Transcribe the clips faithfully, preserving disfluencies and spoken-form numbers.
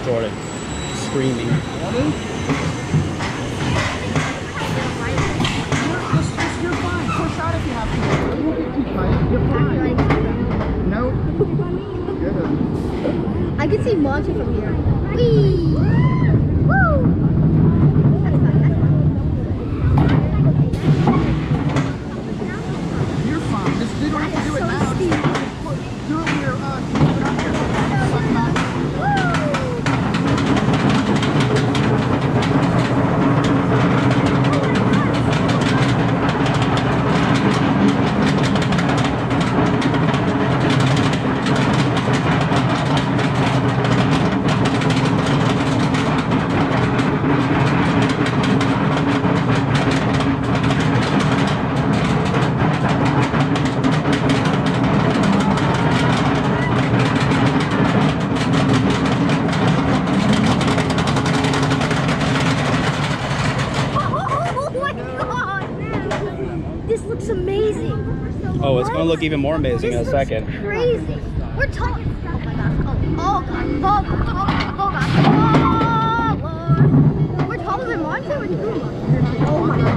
Jordan, screaming. You're fine. Push out if you have to. You won't get too tight. You're fine. Nope. Good. I can see Monty from here. Whee! Woo! That's fun, that's fun. You're fine. Just you don't have to do it now. Just do it when you're uh, keep it up here. Oh, it's going to look even more amazing in a second. Crazy. We're tall. Oh my gosh. Oh, oh god. Oh, oh, oh god. Oh, Lord. We're taller than Monty. Oh my gosh.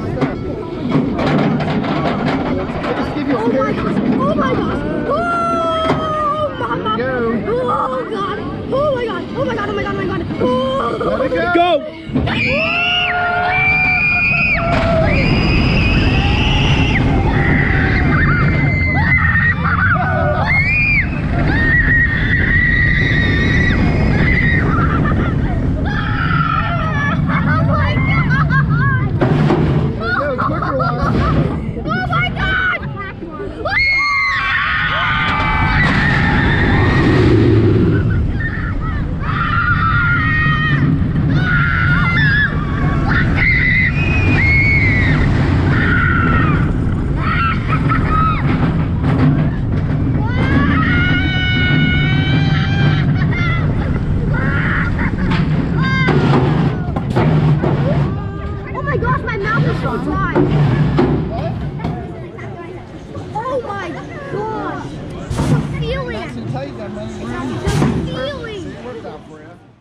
Oh my gosh. Oh my gosh. Oh, mama. Oh god. Oh my god. Oh my god. Oh my god. Oh my god. Oh. Let it go. Go! Oh my gosh! The feeling! That's the feeling! The feeling! It worked out for you.